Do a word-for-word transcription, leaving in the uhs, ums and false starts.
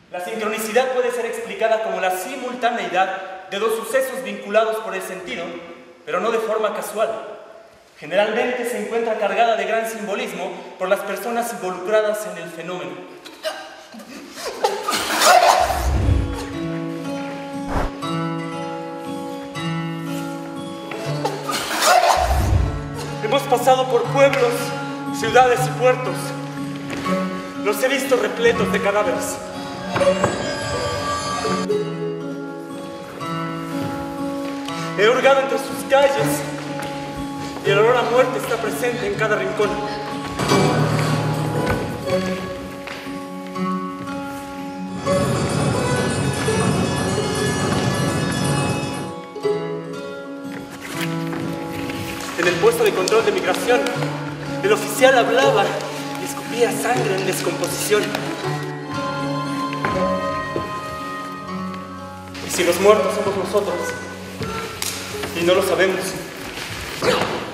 La sincronicidad puede ser explicada como la simultaneidad de dos sucesos vinculados por el sentido, pero no de forma casual. Generalmente se encuentra cargada de gran simbolismo por las personas involucradas en el fenómeno. Hemos pasado por pueblos, ciudades y puertos. Los he visto repletos de cadáveres. He hurgado entre sus calles y el olor a muerte está presente en cada rincón. En el puesto de control de migración, el oficial hablaba y escupía sangre en descomposición. ¿Y si los muertos somos nosotros? Y no lo sabemos.